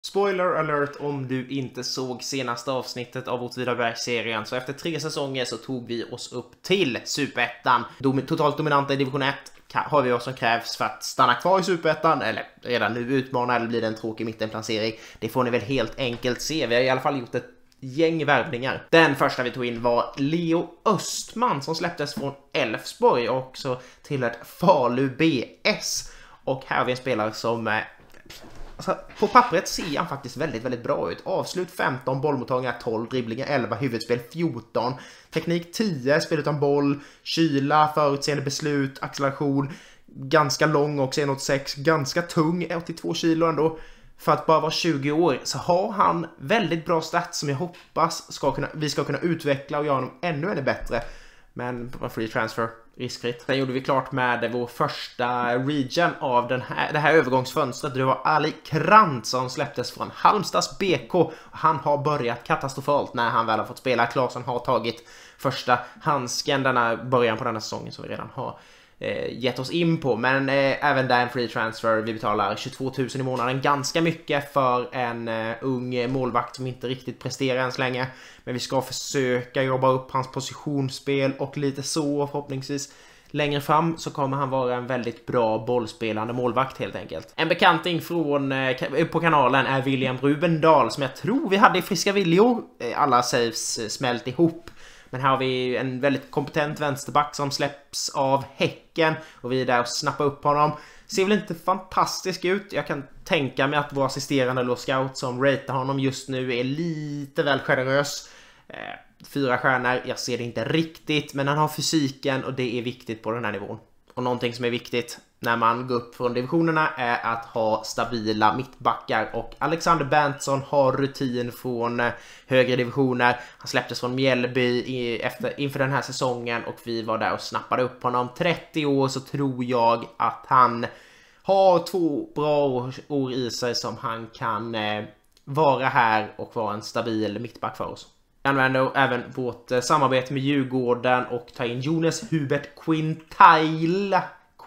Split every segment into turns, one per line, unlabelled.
Spoiler alert om du inte såg senaste avsnittet av Åtvidaberg-serien. Så efter 3 säsonger så tog vi oss upp till Superettan. Totalt dominanta i division 1 har vi vad som krävs för att stanna kvar i Superettan. Eller redan nu utmana, eller blir det en tråkig mittenplacering. Det får ni väl helt enkelt se. Vi har i alla fall gjort ett gäng värvningar. Den första vi tog in var Leo Östman som släpptes från Elfsborg och också tillhört Falu BS. Och här har vi en spelare som... Alltså, på pappret ser han faktiskt väldigt bra ut. Avslut 15, bollmottagningar 12, dribblingar 11, huvudspel 14, teknik 10, spel utan boll, kyla, förutseende beslut, acceleration, ganska lång också 1,86, ganska tung, 82 kilo ändå. För att bara vara 20 år så har han väldigt bra stats som jag hoppas vi ska kunna utveckla och göra honom ännu bättre. Men på free transfer, riskfritt. Sen gjorde vi klart med vår första region av det här övergångsfönstret. Det var Ali Krantz som släpptes från Halmstads BK. Han har börjat katastrofalt när han väl har fått spela. Klasen har tagit första handsken början på denna säsongen som vi redan har gett oss in på. Men även där en free transfer. Vi betalar 22 000 i månaden. Ganska mycket för en ung målvakt som inte riktigt presterar än så länge. Men vi ska försöka jobba upp hans positionsspel och lite så. Förhoppningsvis längre fram så kommer han vara en väldigt bra bollspelande målvakt helt enkelt. En bekanting på kanalen är William Rubendal som jag tror vi hade i Friska Viljor. Alla saves smält ihop. Men här har vi en väldigt kompetent vänsterback som släpps av Häcken. Och vi är där och snappar upp honom. Ser väl inte fantastisk ut. Jag kan tänka mig att vår assisterande eller scout som ratear honom just nu är lite väl generös. 4 stjärnor, jag ser det inte riktigt. Men han har fysiken och det är viktigt på den här nivån. Och någonting som är viktigt när man går upp från divisionerna är att ha stabila mittbackar. Och Alexander Berntsson har rutin från högre divisioner. Han släpptes från Mjällby inför den här säsongen och vi var där och snappade upp honom. 30 år så tror jag att han har 2 bra år i sig som han kan vara här och vara en stabil mittback för oss. Jag använder även vårt samarbete med Djurgården och tar in Jonas Hubert Quintailla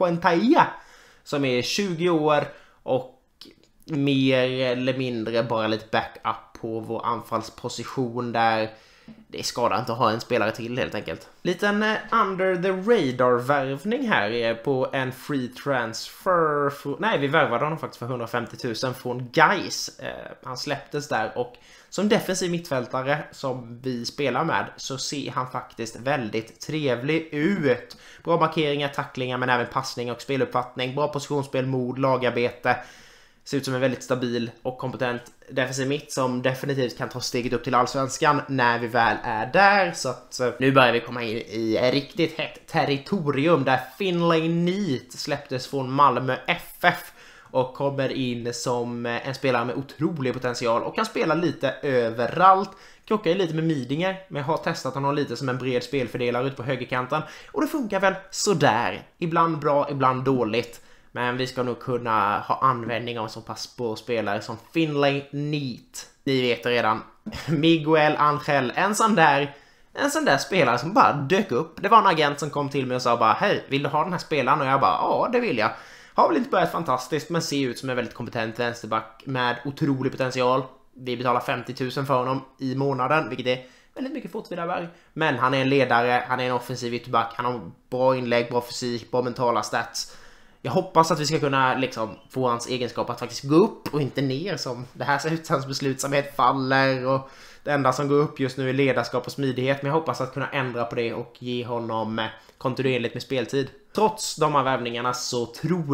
som är 20 år och mer eller mindre bara lite backup på vår anfallsposition där det är skadar inte att ha en spelare till helt enkelt. Liten under the radar värvning här på en free transfer. Nej, vi värvade honom faktiskt för 150 000 från Gais. Han släpptes där och som defensiv mittfältare som vi spelar med så ser han faktiskt väldigt trevlig ut. Bra markeringar, tacklingar men även passning och speluppfattning. Bra positionsspel, mod, lagarbete. Ser ut som en väldigt stabil och kompetent defensiv mitt som definitivt kan ta steget upp till allsvenskan när vi väl är där. Så att nu börjar vi komma in i riktigt hett territorium där Finlay Neat släpptes från Malmö FF. Och kommer in som en spelare med otrolig potential och kan spela lite överallt. Krockar lite med Midinger, men jag har testat honom lite som en bred spelfördelare ut på högerkanten. Och det funkar väl sådär. Ibland bra, ibland dåligt. Men vi ska nog kunna ha användning av så pass bra spelare som Finlay Neat. Ni vet redan, Miguel Angel, en sån där spelare som bara dök upp. Det var en agent som kom till mig och sa bara, hej, vill du ha den här spelaren? Och jag bara, ja, det vill jag. Har väl inte börjat fantastiskt men ser ut som en väldigt kompetent vänsterback med otrolig potential. Vi betalar 50 000 för honom i månaden, vilket är väldigt mycket för Åtvidaberg. Men han är en ledare, han är en offensiv ytterback, han har bra inlägg, bra fysik, bra mentala stats. Jag hoppas att vi ska kunna få hans egenskap att faktiskt gå upp och inte ner som det här ser ut. Hans beslutsamhet faller och det enda som går upp just nu är ledarskap och smidighet. Men jag hoppas att kunna ändra på det och ge honom kontinuerligt med speltid. Trots de här värvningarna så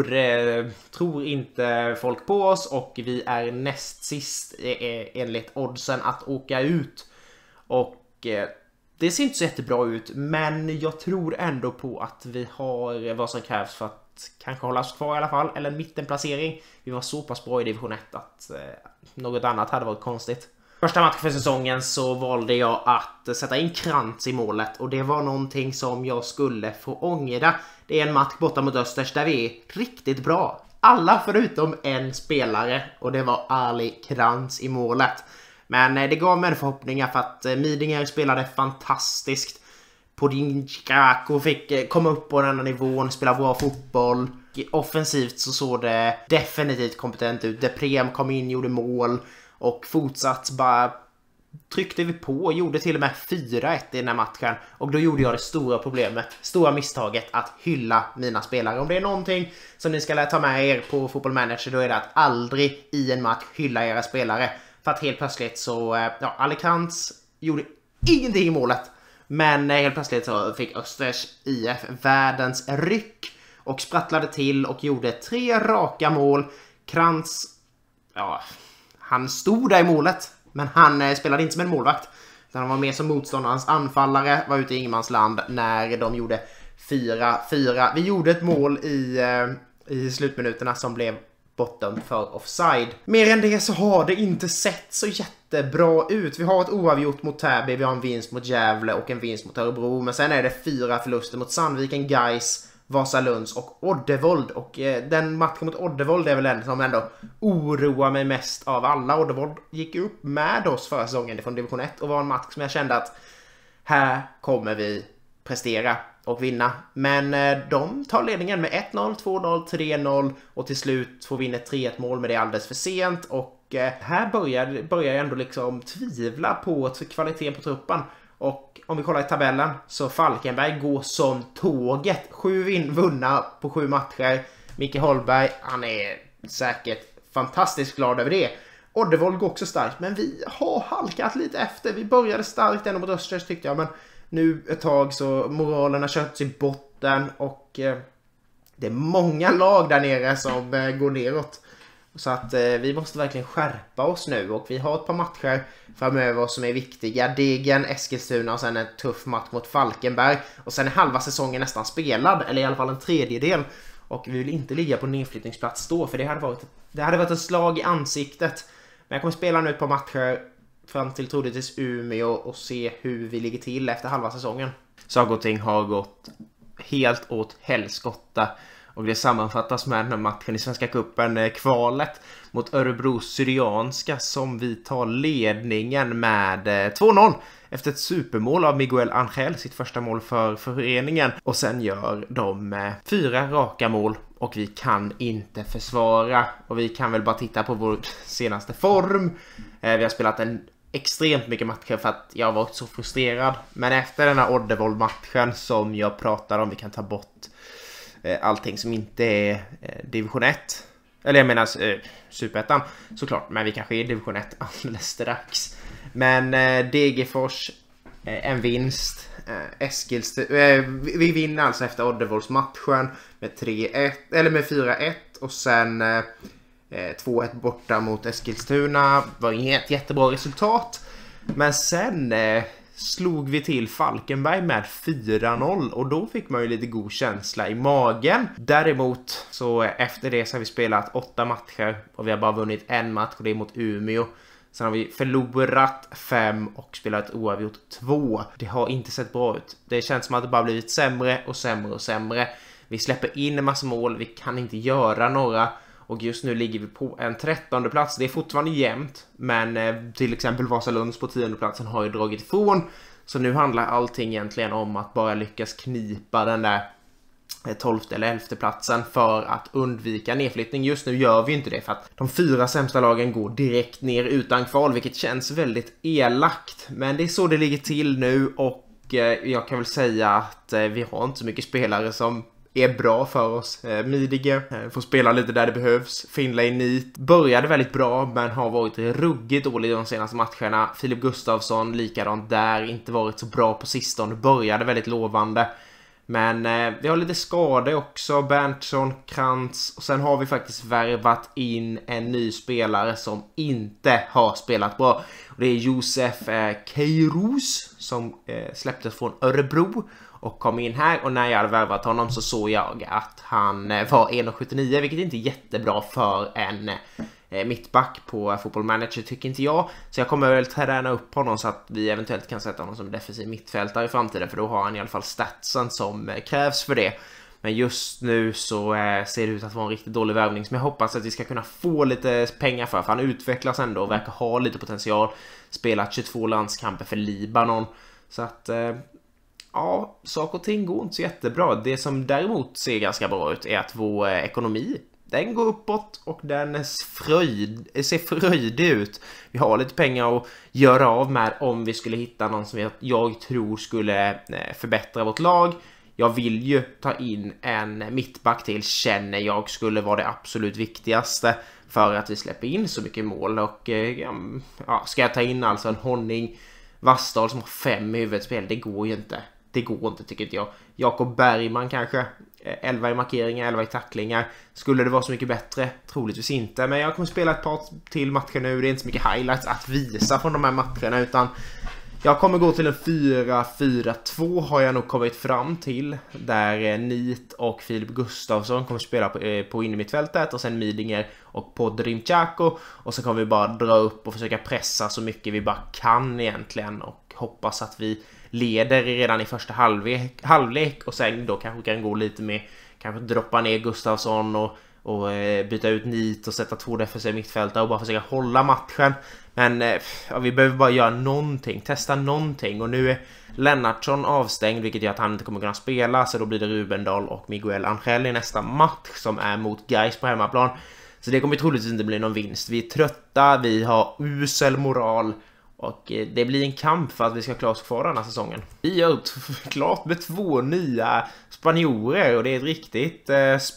tror inte folk på oss och vi är näst sist enligt oddsen att åka ut. Och det ser inte så jättebra ut men jag tror ändå på att vi har vad som krävs för att kanske hålla oss kvar i alla fall, eller en mittenplacering. Vi var så pass bra i division 1 att något annat hade varit konstigt. Första matchen för säsongen så valde jag att sätta in Krantz i målet och det var någonting som jag skulle få ångra. Det är en match borta mot Östers där vi är riktigt bra. Alla förutom en spelare och det var Ali Krantz i målet. Men det gav mig förhoppningar för att Midinger spelade fantastiskt. Podinskako fick komma upp på den här nivån, spela bra fotboll. offensivt så såg det definitivt kompetent ut. Deprem kom in, gjorde mål och fortsatt bara tryckte vi på och gjorde till och med 4-1 i den här matchen. Och då gjorde jag det stora misstaget att hylla mina spelare. Om det är någonting som ni ska ta med er på Football Manager, då är det att aldrig i en match hylla era spelare. För att helt plötsligt så, Alicante gjorde ingenting i målet. Men helt plötsligt så fick Östers IF världens ryck och sprattlade till och gjorde 3 raka mål. Krantz, han stod där i målet, men han spelade inte som en målvakt. Han var mer som motståndarens anfallare, var ute i ingenmansland när de gjorde 4-4. Vi gjorde ett mål i slutminuterna som blev bortom för offside. Mer än det så har det inte sett så jättebra ut. Vi har ett oavgjort mot Täby, vi har en vinst mot Gävle och en vinst mot Örebro. Men sen är det 4 förluster mot Sandviken, Gais, Vasalunds och Oddevold. Och den matchen mot Oddevold är väl den som ändå oroar mig mest av alla. Oddevold gick upp med oss förra säsongen från division 1 och var en match som jag kände att här kommer vi prestera och vinna. Men de tar ledningen med 1-0, 2-0, 3-0 och till slut får vi in ett 3-1 mål, men det är alldeles för sent. Och här börjar jag ändå liksom tvivla på kvaliteten på truppen. Och om vi kollar i tabellen så Falkenberg går som tåget. 7 vunna på 7 matcher. Micke Holberg, han är säkert fantastiskt glad över det. Oddevold går också starkt, men vi har halkat lite efter. Vi började starkt ändå mot Östers tyckte jag, men nu ett tag så moralen har köpts i botten och det är många lag där nere som går neråt. Så att vi måste verkligen skärpa oss nu och vi har ett par matcher framöver som är viktiga. Degen, Eskilstuna och sen en tuff match mot Falkenberg. Och sen är halva säsongen nästan spelad, eller i alla fall en tredjedel. Och vi vill inte ligga på nedflyttningsplats då, för det hade varit ett slag i ansiktet. Men jag kommer spela nu ett par matcher fram till troligtvis Umeå och se hur vi ligger till efter halva säsongen. Saker och ting har gått helt åt helskotta. Och det sammanfattas med den här matchen i Svenska cupen, kvalet mot Örebro Syrianska, som vi tar ledningen med 2-0 efter ett supermål av Miguel Angel, sitt första mål för föreningen. Och sen gör de 4 raka mål och vi kan inte försvara. Och vi kan väl bara titta på vår senaste form. Vi har spelat extremt mycket matcher för att jag har varit så frustrerad. Men efter den här Oddevold-matchen som jag pratar om, vi kan ta bort allting som inte är division 1. Eller jag menar Superettan såklart, men vi kanske är division 1 alldeles strax. Men Degerfors, en vinst. Vi vinner alltså efter Oddevolds-matchen med 3-1 eller med 4-1 och sen 2-1 borta mot Eskilstuna. Var inget jättebra resultat. Men sen slog vi till Falkenberg med 4-0 och då fick man ju lite god känsla i magen. Däremot så efter det så har vi spelat 8 matcher och vi har bara vunnit en match och det är mot Umeå. Sen har vi förlorat 5 och spelat oavgjort 2. Det har inte sett bra ut. Det känns som att det bara blivit sämre och sämre och sämre. Vi släpper in en massa mål, vi kan inte göra några. Och just nu ligger vi på en 13:e plats. Det är fortfarande jämnt. Men till exempel Vasalunds på 10:e platsen har ju dragit ifrån. Så nu handlar allting egentligen om att bara lyckas knipa den där 12:e eller 11:e platsen för att undvika nedflyttning. Just nu gör vi inte det för att de 4 sämsta lagen går direkt ner utan kval, vilket känns väldigt elakt. Men det är så det ligger till nu och jag kan väl säga att vi har inte så mycket spelare som är bra för oss. Midige får spela lite där det behövs. Finlay Neat började väldigt bra men har varit ruggigt dålig de senaste matcherna. Filip Gustafsson likadant där, inte varit så bra på sistone. Började väldigt lovande. Men vi har lite skador också. Berntsson, Krantz och sen har vi faktiskt värvat in en ny spelare som inte har spelat bra. Och det är Josef Keiros som släpptes från Örebro och kom in här, och när jag hade värvat honom så såg jag att han var 1,79, vilket inte är jättebra för en mittback på Football Manager tycker inte jag. Så jag kommer väl träna upp honom så att vi eventuellt kan sätta honom som defensiv mittfältare i framtiden, för då har han i alla fall statsen som krävs för det. Men just nu så ser det ut att vara en riktigt dålig värvning som jag hoppas att vi ska kunna få lite pengar för han utvecklas ändå och verkar ha lite potential. Spelat 22 landskamper för Libanon. Så att Ja, saker och ting går inte så jättebra. Det som däremot ser ganska bra ut är att vår ekonomi, den går uppåt och den ser fröjdig ut. Vi har lite pengar att göra av med om vi skulle hitta någon som jag tror skulle förbättra vårt lag. Jag vill ju ta in en mittback till, känner jag skulle vara det absolut viktigaste för att vi släpper in så mycket mål. Och ja, ska jag ta in alltså en Honning Vassdal som har 5 i huvudspel? Det går ju inte. Det går inte, tycker inte jag. Jakob Bergman kanske. 11 i markeringar, 11 i tacklingar. Skulle det vara så mycket bättre? Troligtvis inte. Men jag kommer spela ett par till matcher nu. Det är inte så mycket highlights att visa från de här matcherna, utan jag kommer gå till en 4-4-2 har jag nog kommit fram till. Där Nit och Filip Gustafsson kommer spela på innermittfältet. Och sen Midinger och Podrimchako. Och så kommer vi bara dra upp och försöka pressa så mycket vi bara kan egentligen. Och hoppas att vi leder redan i första halvlek. Och sen då kanske kan gå lite med, kanske droppa ner Gustafsson och byta ut Nit och sätta 2 defensiva mittfältare och bara försöka hålla matchen. Men ja, vi behöver bara göra någonting, testa någonting. Och nu är Lennartsson avstängd, vilket gör att han inte kommer kunna spela. Så då blir det Rubendal och Miguel Angel i nästa match, som är mot Gais på hemmaplan. Så det kommer troligtvis inte bli någon vinst. Vi är trötta, vi har usel moral. Och det blir en kamp för att vi ska klara oss kvar den här säsongen. Vi gör klart med 2 nya spanjorer. Och det är ett riktigt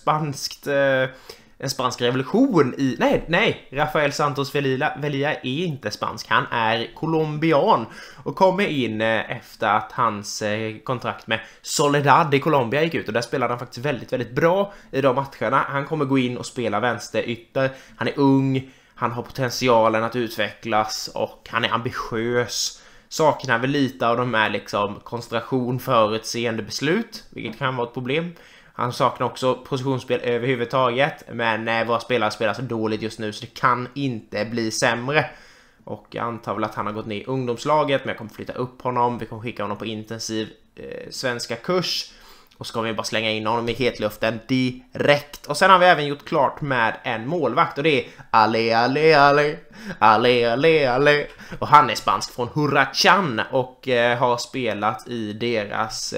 en spansk revolution i... Nej, Rafael Santos Velilla är inte spansk. Han är colombian och kommer in efter att hans kontrakt med Soledad i Colombia gick ut. Och där spelade han faktiskt väldigt, väldigt bra i de matcherna. Han kommer gå in och spela vänsterytter. Han är ung, han har potentialen att utvecklas och han är ambitiös. Saknar väl lite av de här liksom koncentration, förutseende beslut, vilket kan vara ett problem. Han saknar också positionsspel överhuvudtaget, men våra spelare spelar så dåligt just nu så det kan inte bli sämre. Och jag antar väl att han har gått ner i ungdomslaget, men jag kommer flytta upp honom. Vi kommer skicka honom på intensiv svenska kurs. Och så kommer vi bara slänga in honom i hetluften direkt. Och sen har vi även gjort klart med en målvakt. Och det är Ale. Och han är spansk från Huracán. Och har spelat i deras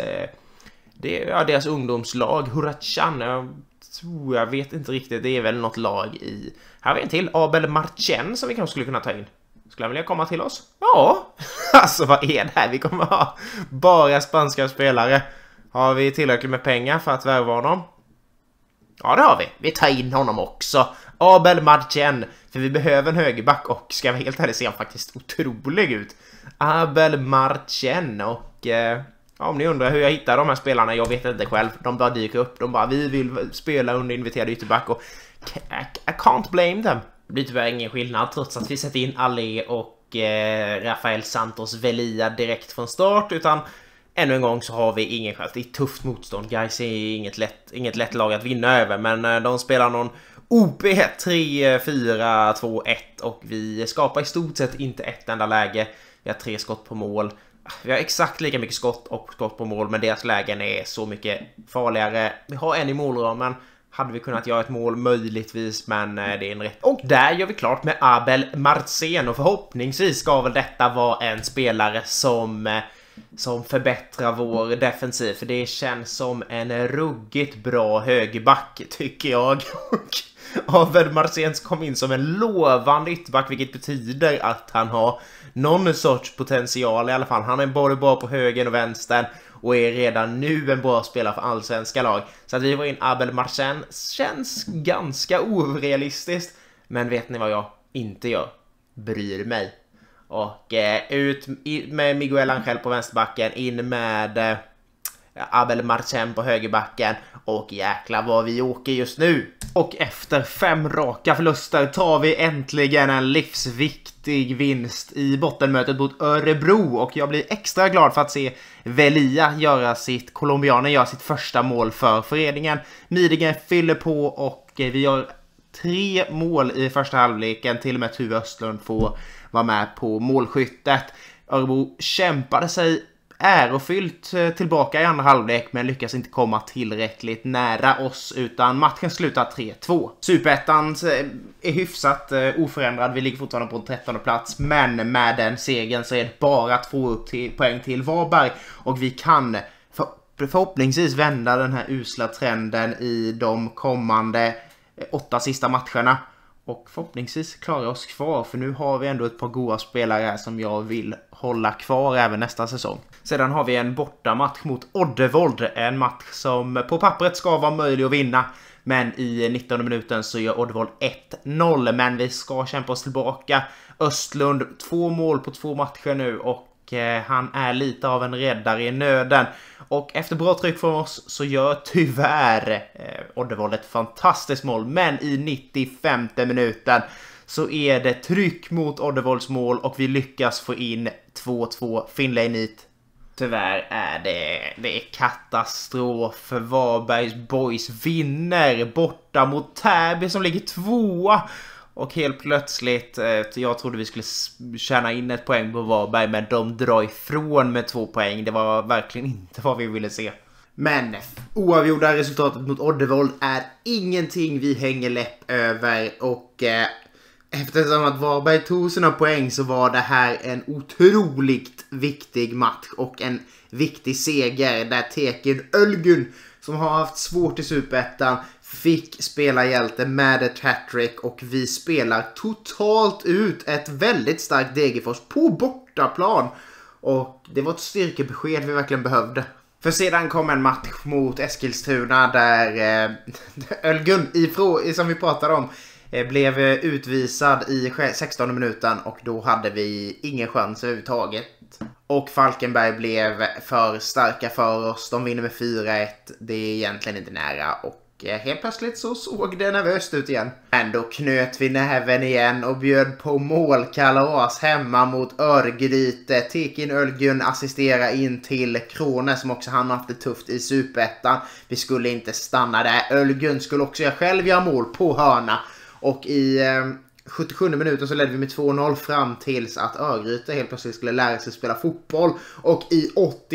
ungdomslag. Huracán, jag vet inte riktigt. Det är väl något lag i... Här har vi en till, Abel Marchen, som vi kanske skulle kunna ta in. Skulle han vilja komma till oss? Ja, alltså vad är det här? Vi kommer ha bara spanska spelare. Har vi tillräckligt med pengar för att värva honom? Ja, det har vi. Vi tar in honom också. Abel Marchen. För vi behöver en högerback och ska vi helt ärligt se han faktiskt otrolig ut. Abel Marchen och... om ni undrar hur jag hittar de här spelarna, jag vet inte själv. De bara dyker upp. De bara, vi vill spela under inviterade ytterback och I can't blame them. Det blir tyvärr ingen skillnad trots att vi sätter in Ale och Rafael Santos Velilla direkt från start, utan ännu en gång så har vi ingen chans. Det är tufft motstånd. Guys är inget lätt lag att vinna över, men de spelar någon OP 3-4-2-1 och vi skapar i stort sett inte ett enda läge. Vi har 3 skott på mål. Vi har exakt lika mycket skott på mål, men deras lägen är så mycket farligare. Vi har en i målramen. Hade vi kunnat göra ett mål möjligtvis, men det är en rätt. Och där gör vi klart med Abel Marchen, och förhoppningsvis ska väl detta vara en spelare som förbättrar vår defensiv, för det känns som en ruggigt bra högerback tycker jag. Och Abel Marchen kom in som en lovande ytterback, vilket betyder att han har någon sorts potential i alla fall. Han är både bra på höger och vänster och är redan nu en bra spelare för allsvenska lag. Så att vi får in Abel Marchen känns ganska orealistiskt, men vet ni vad jag inte gör? Bryr mig. Och ut med Miguel Angel på vänsterbacken, in med Abel Marchen på högerbacken, och jäklar vad vi åker just nu. Och efter 5 raka förluster tar vi äntligen en livsviktig vinst i bottenmötet mot Örebro, och jag blir extra glad för att se Velilla colombianen göra sitt första mål för föreningen. Midinger fyller på och vi gör 3 mål i första halvleken, till och med Tuve Östlund får vara med på målskyttet. Örebro kämpade sig ärofyllt tillbaka i andra halvlek, men lyckas inte komma tillräckligt nära oss, utan matchen slutar 3-2. Superettan är hyfsat oförändrad. Vi ligger fortfarande på 13:e plats, men med den segern så är det bara 2 poäng till Varberg, och vi kan förhoppningsvis vända den här usla trenden i de kommande 8 sista matcherna. Och förhoppningsvis klara oss kvar, för nu har vi ändå ett par goda spelare här som jag vill hålla kvar även nästa säsong. Sedan har vi en bortamatch mot Oddevold. En match som på pappret ska vara möjlig att vinna. Men i 19 minuten så gör Oddevold 1-0. Men vi ska kämpa oss tillbaka. Östlund 2 mål på 2 matcher nu, och han är lite av en räddare i nöden. Och efter bra tryck från oss så gör tyvärr Oddevold ett fantastiskt mål. Men i 95:e minuten så är det tryck mot Oddevolds mål, och vi lyckas få in 2-2 Finlay-Nit. Tyvärr är det är katastrof, för Varbergs Boys vinner borta mot Täby som ligger 2. Och helt plötsligt, jag trodde vi skulle tjäna in ett poäng på Varberg, men de drar ifrån med 2 poäng. Det var verkligen inte vad vi ville se. Men oavgjorda resultatet mot Oddevold är ingenting vi hänger läpp över, och eftersom att Varberg tog sina poäng så var det här en otroligt viktig match och en viktig seger där Tekin Ölgun, som har haft svårt i Superettan, fick spela hjälte med ett hattrick, och vi spelar totalt ut ett väldigt starkt Degerfors på bortaplan, och det var ett styrkebesked vi verkligen behövde. För sedan kom en match mot Eskilstuna där Ölgun, som vi pratade om, blev utvisad i 16:e minuten, och då hade vi ingen chans överhuvudtaget. Och Falkenberg blev för starka för oss. De vinner med 4-1. Det är egentligen inte nära, och helt plötsligt så såg det nervöst ut igen. Men då knöt vi näven igen och bjöd på målkalas hemma mot Örgryte. Tekin Ölgun assisterar in till Krone, som också han haft det tufft i Superettan. Vi skulle inte stanna där. Ölgun skulle också själv göra mål på hörna. Och i 77 minuten så ledde vi med 2-0 fram tills att Örgryte helt plötsligt skulle lära sig spela fotboll. Och i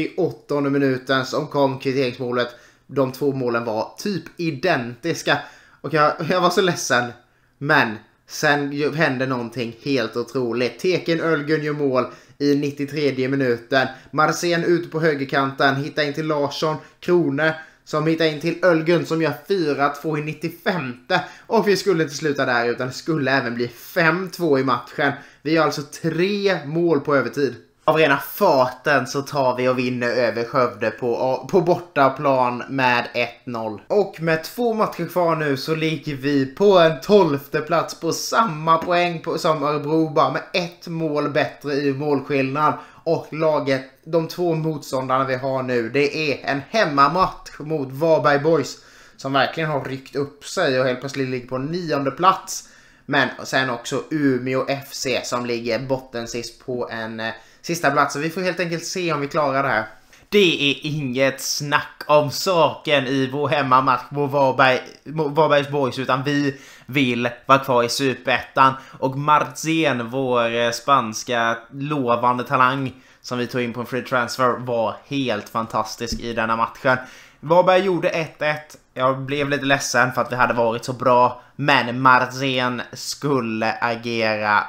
88 minuten som kom kvitteringsmålet. De 2 målen var typ identiska. Och jag var så ledsen. Men sen hände någonting helt otroligt. Tekin Ölgun gör mål i 93 minuten. Marcén ute på högerkanten hittar in till Larsson. Krone som hittar in till Ölgun som gör 4-2 i 95. Och vi skulle inte sluta där, utan det skulle även bli 5-2 i matchen. Vi gör alltså 3 mål på övertid. Av rena farten så tar vi och vinner över Skövde på bortaplan med 1-0. Och med 2 matcher kvar nu så ligger vi på en 12:e plats på samma poäng som Örebro, bara med 1 mål bättre i målskillnad. Och laget, de 2 motståndarna vi har nu, det är en hemmamatch mot Varberg Boys, som verkligen har ryckt upp sig och helt plötsligt ligger på 9:e plats. Men sen också Umeå FC som ligger botten sist på en sista plats. Så vi får helt enkelt se om vi klarar det här. Det är inget snack om saken i vår hemmamatch mot Varbergs Boys, utan vi vill vara kvar i Superettan. Och Marcén, vår spanska lovande talang som vi tog in på en free transfer, var helt fantastisk i denna matchen. Varberg gjorde 1-1. Jag blev lite ledsen för att vi hade varit så bra, men Marcén skulle agera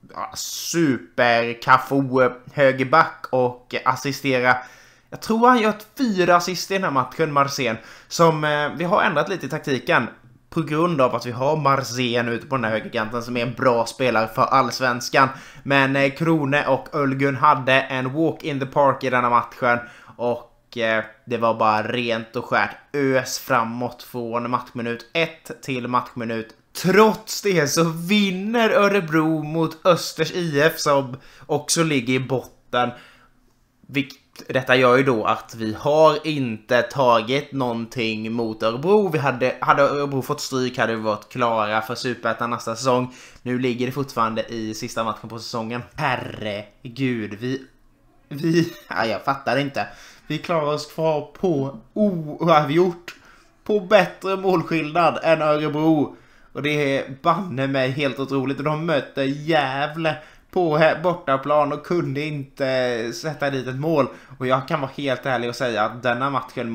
super kaffo högerback och assistera. Jag tror han gör 4 assist i den här matchen, Marcén, som vi har ändrat lite i taktiken på grund av att vi har Marcén ute på den här högerkanten som är en bra spelare för allsvenskan. Men Krone och Ölgun hade en walk in the park i denna matchen, och det var bara rent och skärt ös framåt från matchminut 1 till matchminut. Trots det så vinner Örebro mot Östers IF som också ligger i botten. Detta gör ju då att vi har inte tagit någonting mot Örebro. Hade Örebro fått stryk hade vi varit klara för Superettan nästa säsong. Nu ligger det fortfarande i sista matchen på säsongen. Herregud, jag fattar inte. Vi klarar oss kvar på oavgjort, på bättre målskillnad än Örebro. Och det är banne mig helt otroligt. Och de möter Gävle på bortaplan och kunde inte sätta dit ett mål. Och jag kan vara helt ärlig och säga att denna matchen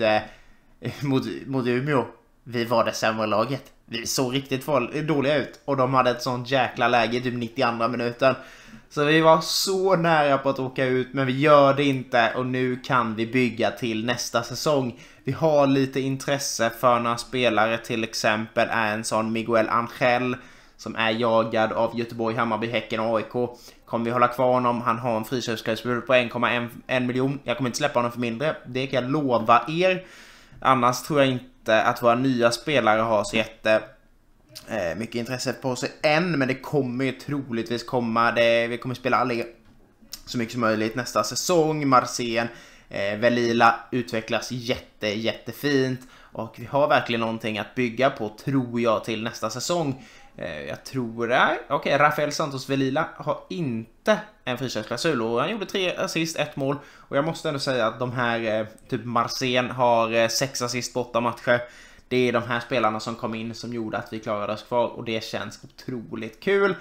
mot Umeå, vi var det sämre laget. Vi såg riktigt dåliga ut och de hade ett sånt jäkla läge typ 92 minuten. Så vi var så nära på att åka ut, men vi gör det inte och nu kan vi bygga till nästa säsong. Vi har lite intresse för några spelare, till exempel är en sån Miguel Angel som är jagad av Göteborg, Hammarby, Häcken och AIK. Kommer vi hålla kvar honom? Han har en friköpsklausul på 1,1 miljon. Jag kommer inte släppa honom för mindre, det kan jag lova er. Annars tror jag inte att våra nya spelare har så mycket intresse på sig än, men det kommer ju troligtvis komma. Vi kommer spela alla så mycket som möjligt nästa säsong. Marcén, Velila utvecklas jättefint och vi har verkligen någonting att bygga på, tror jag, till nästa säsong. Jag tror det. Okej, Rafael Santos Velila har inte en friköpsklausul och han gjorde 3 assist, 1 mål. Och jag måste ändå säga att de här, typ Marcén har 6 assist på 8 matcher. Det är de här spelarna som kom in som gjorde att vi klarade oss kvar och det känns otroligt kul.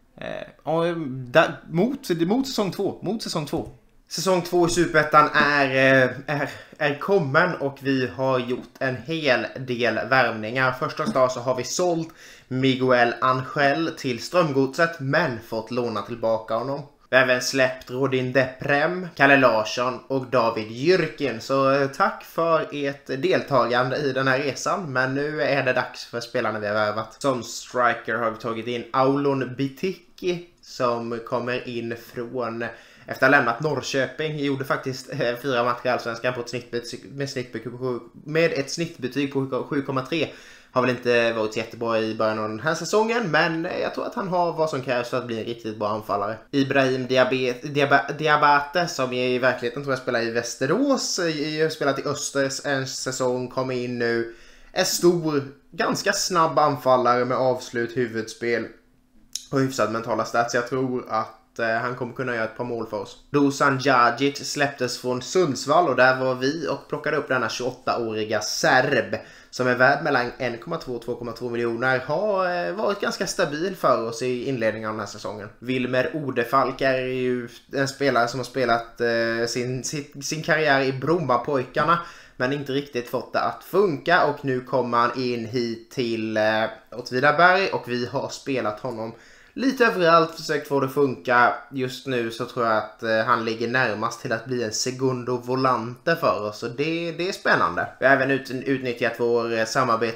Mot säsong 2. Säsong 2 i Superettan är kommen och vi har gjort en hel del värvningar. Första dag så har vi sålt Miguel Angel till Strömgodset men fått låna tillbaka honom. Vi har även släppt Rodin Deprem, Kalle Larsson och David Jyrkin. Så tack för ert deltagande i den här resan. Men nu är det dags för spelarna vi har värvat. Som striker har vi tagit in Aulon Bitiki som kommer in från... Efter att ha lämnat Norrköping, gjorde faktiskt 4 matcher i Allsvenskan på med ett snittbetyg på 7,3. Har väl inte varit jättebra i början av den här säsongen, men jag tror att han har vad som krävs för att bli en riktigt bra anfallare. Ibrahim Diabate, som i verkligheten tror jag spelar i Västerås, spelat i Östers en säsong, kommer in nu. En stor, ganska snabb anfallare med avslut, huvudspel och hyfsad mentala stats. Jag tror att han kommer kunna göra ett par mål för oss. Dusan Djagic släpptes från Sundsvall och där var vi och plockade upp denna 28-åriga serb som är värd mellan 1,2 och 2,2 miljoner. Har varit ganska stabil för oss i inledningen av den här säsongen. Wilmer Odefalk är ju en spelare som har spelat sin karriär i Brommapojkarna men inte riktigt fått det att funka och nu kommer han in hit till Åtvidaberg och vi har spelat honom lite överallt, försökt få det att funka. Just nu så tror jag att han ligger närmast till att bli en segundo volante för oss. Så det är spännande. Vi har även utnyttjat vår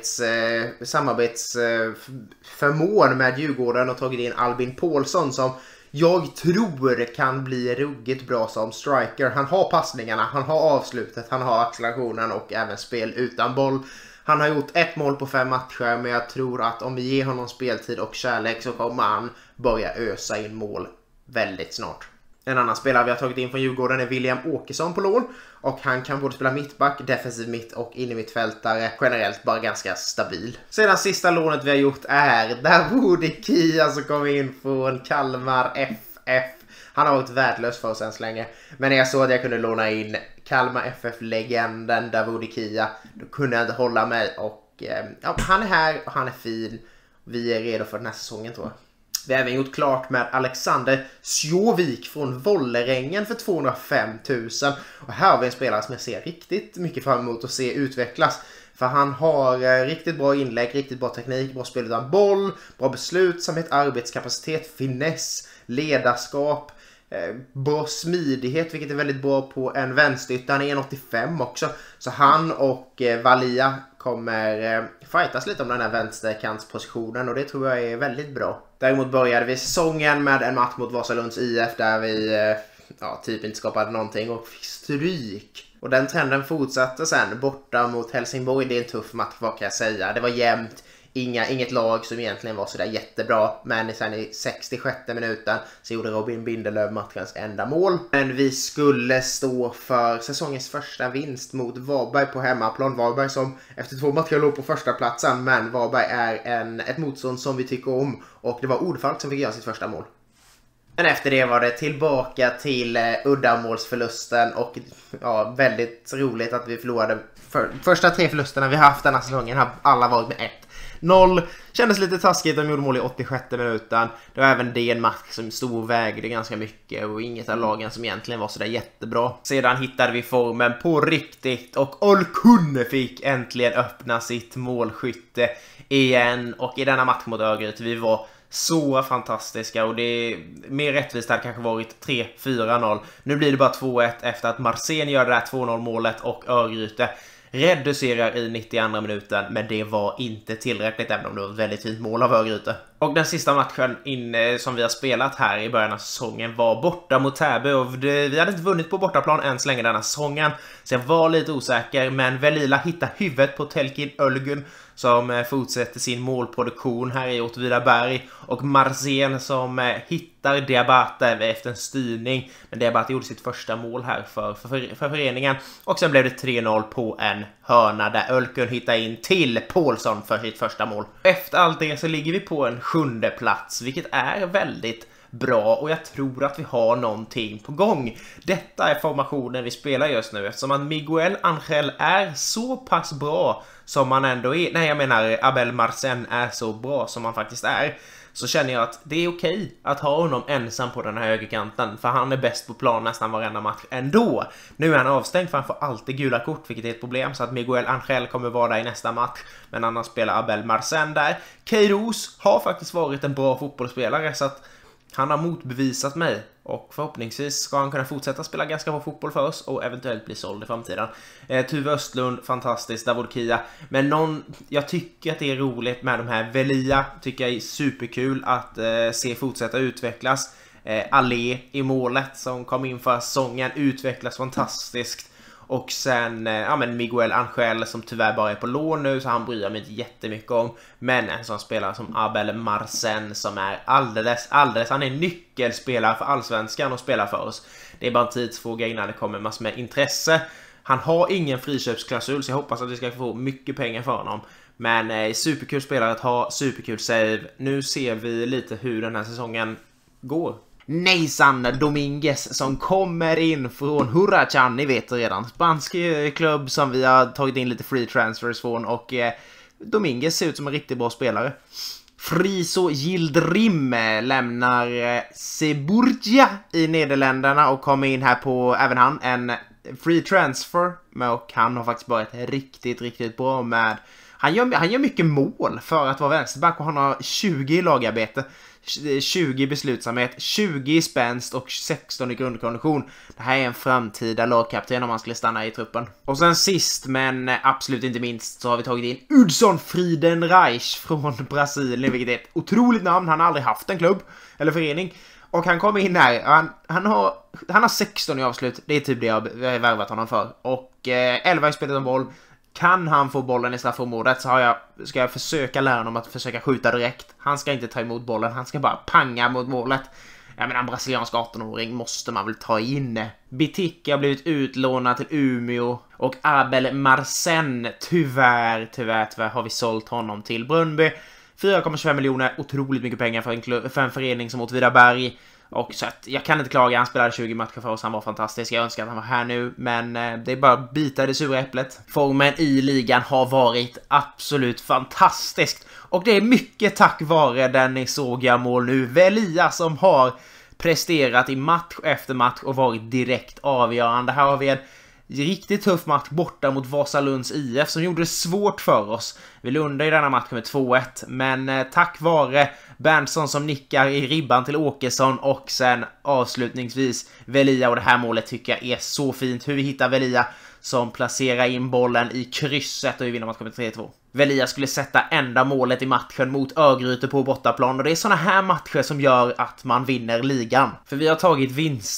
samarbetsförmån med Djurgården och tagit in Albin Paulsson som jag tror kan bli ruggigt bra som striker. Han har passningarna, han har avslutet, han har accelerationen och även spel utan boll. Han har gjort 1 mål på 5 matcher, men jag tror att om vi ger honom speltid och kärlek så kommer han börja ösa in mål väldigt snart. En annan spelare vi har tagit in från Djurgården är William Åkesson på lån. Och han kan både spela mittback, defensiv mitt och innermittfältare. Generellt bara ganska stabil. Sedan sista lånet vi har gjort är Dawoudi Kia som kommer in från Kalmar FF. Han har varit värdelös för oss än så länge. Men när jag såg att jag kunde låna in Kalmar FF-legenden Dawoudi Kia, då kunde jag inte hålla mig. Och han är här och han är fin. Vi är redo för den här säsongen tror jag. Vi har även gjort klart med Alexander Sjovik från Vollerängen för 205 000. Och här har vi en spelare som jag ser riktigt mycket fram emot att se utvecklas. För han har riktigt bra inlägg, riktigt bra teknik, bra spel utan boll, bra beslutsamhet, arbetskapacitet, finess, ledarskap, bra smidighet, vilket är väldigt bra på en vänsterytter. Han är 1,85 också. Så han och Valia kommer fightas lite om den här vänsterkantspositionen och det tror jag är väldigt bra. Däremot började vi säsongen med en match mot Vasalunds IF där vi typ inte skapade någonting och fick stryk. Och den trenden fortsatte sen borta mot Helsingborg. Det är en tuff match, vad kan jag säga. Det var jämnt. Inget lag som egentligen var sådär jättebra. Men sen i 66 minuten så gjorde Robin Bindelöv matchens enda mål. Men vi skulle stå för säsongens första vinst mot Varberg på hemmaplan. Varberg som efter 2 matcher låg på första platsen. Men Varberg är ett motstånd som vi tycker om. Och det var Odefalk som fick göra sitt första mål. Men efter det var det tillbaka till uddamålsförlusten och väldigt roligt att vi förlorade. Första 3 förlusterna vi haft den här säsongen har alla varit med 1. 0. Kändes lite taskigt, de gjorde mål i 86 minuten. Det var även det en match som stod och vägde ganska mycket och inget av lagen som egentligen var sådär jättebra. Sedan hittade vi formen på riktigt och Olkunne fick äntligen öppna sitt målskytte igen. Och i denna match mot Örgryte, vi var så fantastiska och det är mer rättvist hade kanske varit 3-4-0. Nu blir det bara 2-1 efter att Marsen gör det där 2-0 målet och Örgryte reducerar i 92 minuten, men det var inte tillräckligt även om det var ett väldigt fint mål av Örgryte. Och den sista matchen som vi har spelat här i början av säsongen var borta mot Täby och vi hade inte vunnit på bortaplan än så länge denna säsongen, så jag var lite osäker, men Velila hittade huvudet på Telkin Ölgun som fortsätter sin målproduktion här i Åtvidaberg och Marsen som hittar Diabate efter en styrning, men Diabate gjorde sitt första mål här för föreningen och sen blev det 3-0 på en hörna där Ölkun hittar in till Paulsson för sitt första mål. Efter allt det så ligger vi på en 7:e plats, vilket är väldigt bra och jag tror att vi har någonting på gång. Detta är formationen vi spelar just nu eftersom att Miguel Angel är så pass bra som man ändå är. Nej, jag menar Abel Marsen är så bra som han faktiskt är. Så känner jag att det är okej att ha honom ensam på den här högerkanten, för han är bäst på plan nästan varenda match ändå. Nu är han avstängd för han får alltid gula kort, vilket är ett problem, så att Miguel Angel kommer vara där i nästa match, men annars spelar Abel Marsen där. Keiros har faktiskt varit en bra fotbollsspelare, så att han har motbevisat mig och förhoppningsvis ska han kunna fortsätta spela ganska bra fotboll för oss och eventuellt bli såld i framtiden. Tuve Östlund, fantastiskt, Davor Kia. Men jag tycker att det är roligt med de här. Velia tycker jag är superkul att se fortsätta utvecklas. Allé i målet som kom in för säsongen utvecklas fantastiskt. Och sen Miguel Angel som tyvärr bara är på lån nu, så han bryr jag mig inte jättemycket om. Men en sån spelare som Abel Marsen som är alldeles, han är nyckelspelare för Allsvenskan och spelar för oss. Det är bara en tidsfråga innan det kommer massor med intresse. Han har ingen friköpsklausul, så jag hoppas att vi ska få mycket pengar för honom. Men superkul spelare att ha, superkul save. Nu ser vi lite hur den här säsongen går. Nejsan Dominguez som kommer in från Huracán, ni vet redan, spansk klubb som vi har tagit in lite free transfers från, och Dominguez ser ut som en riktigt bra spelare. Friso Yildirim lämnar Zeebrugge i Nederländerna och kommer in här på, även han, en free transfer, och han har faktiskt varit riktigt bra med. Han gör mycket mål för att vara vänsterback och han har 20 i lagarbete. 20 i beslutsamhet, 20 i spänst och 16 i grundkondition. Det här är en framtida lagkapten om man skulle stanna i truppen. Och sen sist men absolut inte minst så har vi tagit in Hudson Friedenreich från Brasilien, vilket är ett otroligt namn. Han har aldrig haft en klubb eller förening. Och han kommer in här, han har 16 i avslut, det är typ det jag har värvat honom för. Och 11 i spelet om boll. Kan han få bollen i straffområdet så ska jag försöka lära honom att försöka skjuta direkt. Han ska inte ta emot bollen, han ska bara panga mot målet. Jag menar, en brasiliansk 18-åring måste man väl ta in. Bitic har blivit utlånad till Umeå och Abel Marsen, tyvärr har vi sålt honom till Brönnby. 4,25 miljoner, otroligt mycket pengar för en förening som Åtvidaberg. Och så att jag kan inte klaga, han spelade 20 matcher för oss, han var fantastisk. Jag önskar att han var här nu, men det är bara att bita det sura äpplet. Formen i ligan har varit absolut fantastiskt. Och det är mycket tack vare den ni såg jag mål nu, Velia, som har presterat i match efter match och varit direkt avgörande. Här har vi en riktigt tuff match borta mot Vasalunds IF som gjorde det svårt för oss. Vi lundade i denna match med 2-1, men tack vare Berntsson som nickar i ribban till Åkesson och sen avslutningsvis Velia, och det här målet tycker jag är så fint. Hur vi hittar Velia som placerar in bollen i krysset och vi vinner matchen med 3-2. Velia skulle sätta enda målet i matchen mot Örgryte på bortaplan, och det är såna här matcher som gör att man vinner ligan. För vi har tagit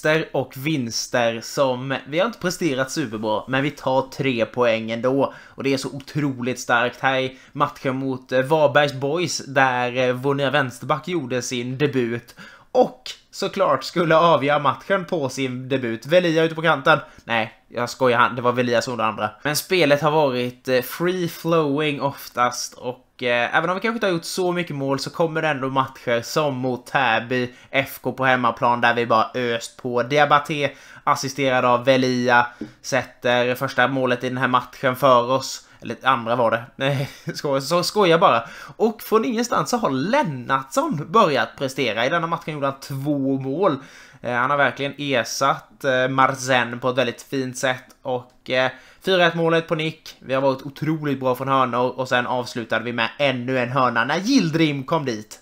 vinster som vi har inte presterat superbra, men vi tar 3 poäng ändå, och det är så otroligt starkt. Här i matchen mot Varbergs Boys där vår nya vänsterback gjorde sin debut och såklart skulle avgöra matchen på sin debut. Velia ute på kanten. Nej, jag skojar, det var Velia som det andra. Men spelet har varit free-flowing oftast, och även om vi kanske inte har gjort så mycket mål så kommer det ändå matcher som mot Täby FK på hemmaplan där vi bara öst på. Diabate assisterad av Velia sätter första målet i den här matchen för oss. Eller andra var det. Nej, skojar bara. Och från ingenstans så har Lennartsson börjat prestera. I denna matchen gjorde han 2 mål. Han har verkligen ersatt Marzen på ett väldigt fint sätt. Och 4-1 målet på nick. Vi har varit otroligt bra från hörnor. Och sen avslutade vi med ännu en hörna när Yildirim kom dit.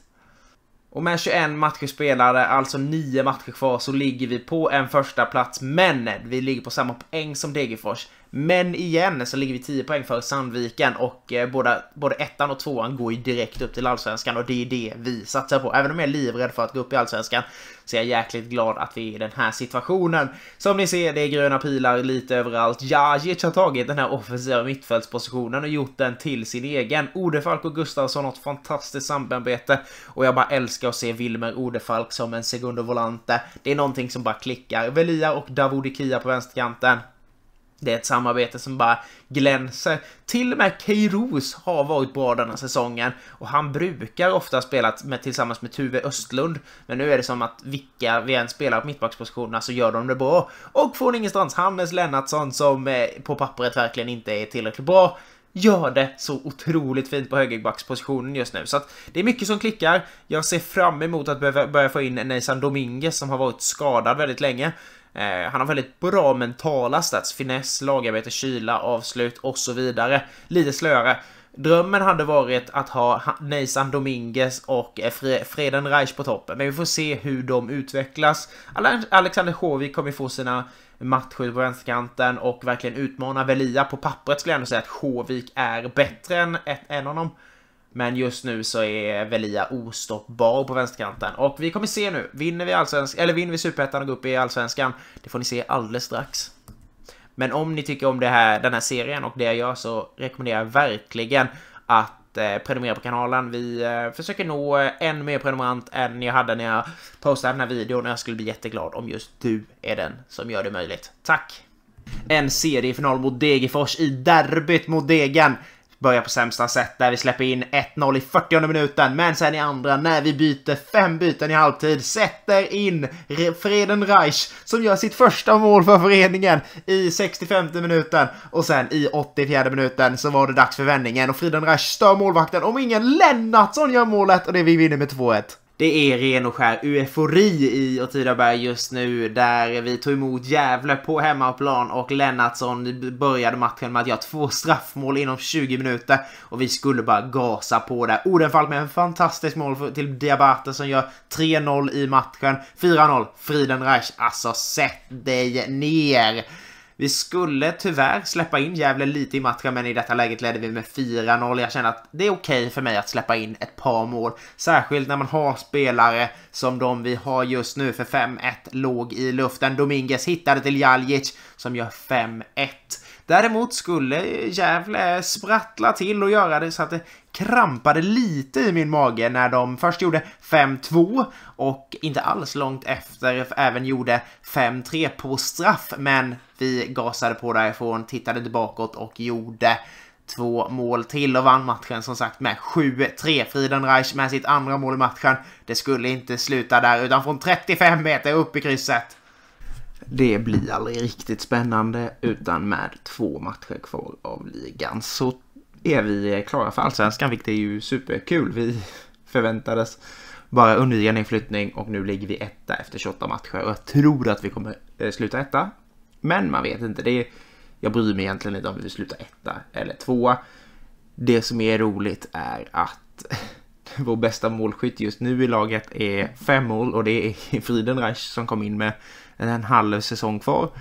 Och med 21 matcher spelade, alltså 9 matcher kvar, så ligger vi på en första plats. Men vi ligger på samma poäng som Degerfors. Men igen så ligger vi 10 poäng för Sandviken. Och både ettan och 2an går ju direkt upp till Allsvenskan. Och det är det vi satsar på. Även om jag är livrädd för att gå upp i Allsvenskan, så är jag jäkligt glad att vi är i den här situationen. Som ni ser, det är gröna pilar lite överallt. Jajic har tagit den här offensiva mittfältspositionen och gjort den till sin egen. Odefalk och Gustafsson har ett fantastiskt samarbete. Och jag bara älskar att se Wilmer Odefalk som en segundo volante. Det är någonting som bara klickar. Velia och Davoudi Kia på vänsterkanten. Det är ett samarbete som bara glänser. Till och med Keiros har varit bra den här säsongen. Och han brukar ofta spela tillsammans med Tuve Östlund. Men nu är det som att vilka vi än spelar på mittbackspositionerna så gör de det bra. Och från ingenstans Hannes Lennartsson som på pappret verkligen inte är tillräckligt bra, gör det så otroligt fint på högerbackspositionen just nu. Så att det är mycket som klickar. Jag ser fram emot att börja få in Nesan Dominguez som har varit skadad väldigt länge. Han har väldigt bra mentala stats, finess, lagarbete, kyla, avslut och så vidare. Lite slöare. Drömmen hade varit att ha Nesan Dominguez och Freden Reich på toppen. Men vi får se hur de utvecklas. Alexander Håvik kommer få sina matcher på vänsterkanten och verkligen utmana Velia. På pappret skulle jag ändå säga att Håvik är bättre än honom. Men just nu så är Velia ostoppbar på vänsterkanten. Och vi kommer se nu, vinner vi Superettan och går upp i Allsvenskan. Det får ni se alldeles strax. Men om ni tycker om den här serien och det jag gör, så rekommenderar jag verkligen att prenumerera på kanalen. Vi försöker nå än mer prenumerant än jag hade när jag postade den här videon. Och jag skulle bli jätteglad om just du är den som gör det möjligt. Tack! En seriefinal mot Degerfors i derbyt mot Degen. Börjar på sämsta sätt där vi släpper in 1-0 i 40:e minuten. Men sen i andra, när vi byter 5 byten i halvtid, sätter in Freden Reich som gör sitt första mål för föreningen i 65:e minuten. Och sen i 84:e minuten så var det dags för vändningen. Och Freden Reich stör målvakten om ingen Lennartsson gör målet. Och det vi vinner med 2-1. Det är ren och skär eufori i Åtvidaberg just nu, där vi tog emot Gävle på hemmaplan och Lennartsson började matchen med att göra 2 straffmål inom 20 minuter och vi skulle bara gasa på det. Odenfalk med en fantastisk mål till Diabate som gör 3-0 i matchen. 4-0, Friden Reich. Alltså, sätt dig ner! Vi skulle tyvärr släppa in Gävle lite i matchen, men i detta läget ledde vi med 4-0. Jag känner att det är okej för mig att släppa in ett par mål. Särskilt när man har spelare som de vi har just nu för 5-1 låg i luften. Dominguez hittade till Jaljic som gör 5-1. Däremot skulle Gävle sprattla till och göra det så att det krampade lite i min mage när de först gjorde 5-2 och inte alls långt efter även gjorde 5-3 på straff. Men vi gasade på därifrån, tittade tillbaka och gjorde 2 mål till och vann matchen som sagt med 7-3. Friden Reich med sitt andra mål i matchen. Det skulle inte sluta där utan från 35 meter upp i krysset. Det blir aldrig riktigt spännande, utan med 2 matcher kvar av ligan så är vi klara för Allsvenskan, vilket är ju superkul. Vi förväntades bara undvika en flyttning och nu ligger vi 1 efter 28 matcher och jag tror att vi kommer sluta 1. Men man vet inte, jag bryr mig egentligen inte om vi slutar 1 eller 2. Det som är roligt är att vår bästa målskytt just nu i laget är 5 mål och det är Friden Reich som kom in med en halv säsong kvar.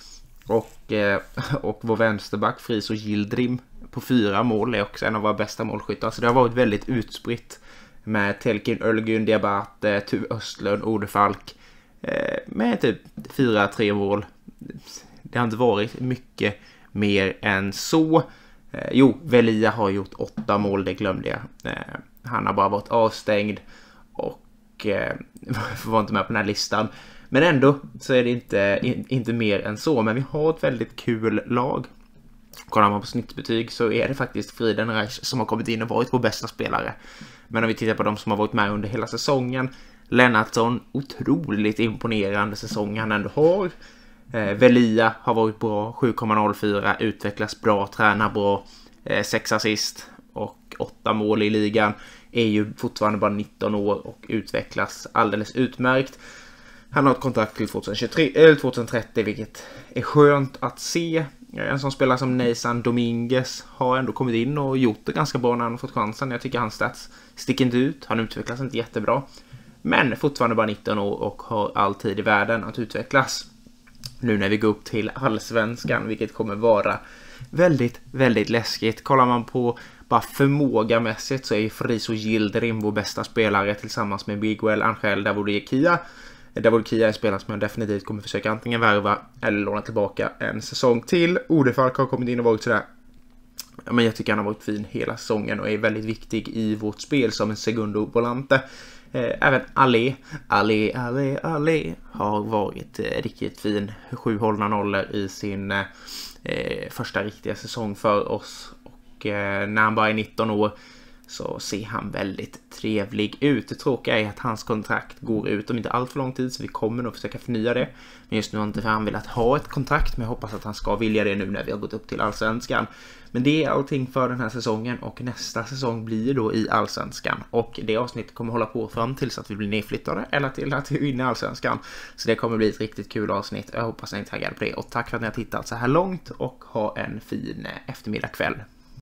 Och vår vänsterback Fris och Yildirim på 4 mål är också en av våra bästa målskyttar. Så det har varit väldigt utspritt med Telkin, Ölgun, Diabate, Tuve Östlund, Odefalk med typ 4-3 mål. Det har inte varit mycket mer än så. Velia har gjort 8 mål, det glömde jag. Han har bara varit avstängd och var inte med på den här listan. Men ändå så är det inte mer än så. Men vi har ett väldigt kul lag. Kollar man på snittbetyg så är det faktiskt Friden Reich som har kommit in och varit vår bästa spelare. Men om vi tittar på de som har varit med under hela säsongen. Lennartsson, otroligt imponerande säsong han ändå har. Velia har varit bra, 7,04, utvecklas bra, tränar bra. 6 assist och 8 mål i ligan. Är ju fortfarande bara 19 år och utvecklas alldeles utmärkt. Han har ett kontrakt till 2030, vilket är skönt att se. En som spelar som Nathan Dominguez har ändå kommit in och gjort det ganska bra när han fått chansen. Jag tycker hans stats sticker inte ut. Han utvecklas inte jättebra. Men fortfarande bara 19 år och har all tid i världen att utvecklas. Nu när vi går upp till allsvenskan, vilket kommer vara väldigt, väldigt läskigt. Kollar man på bara förmågamässigt så är Friso Yildirim vår bästa spelare tillsammans med Miguel Angel Davudia. Davudia är spelare som jag definitivt kommer försöka antingen värva eller låna tillbaka en säsong till. Odefalk har kommit in och varit sådär. Men jag tycker han har varit fin hela säsongen och är väldigt viktig i vårt spel som en segundo volante. Även Ali har varit riktigt fin. 7 hållna nollor i sin första riktiga säsong för oss. Och när han bara är 19 år så ser han väldigt trevlig ut. Det tråkiga är att hans kontrakt går ut om inte allt för lång tid, så vi kommer nog försöka förnya det. Men just nu har inte han velat ha ett kontrakt, men jag hoppas att han ska vilja det nu när vi har gått upp till allsvenskan. Men det är allting för den här säsongen, och nästa säsong blir då i allsvenskan. Och det avsnittet kommer hålla på fram tills att vi blir nedflyttade eller till att vi vinner allsvenskan. Så det kommer bli ett riktigt kul avsnitt. Jag hoppas att ni är taggade på det. Och tack för att ni har tittat så här långt, och ha en fin eftermiddag kväll.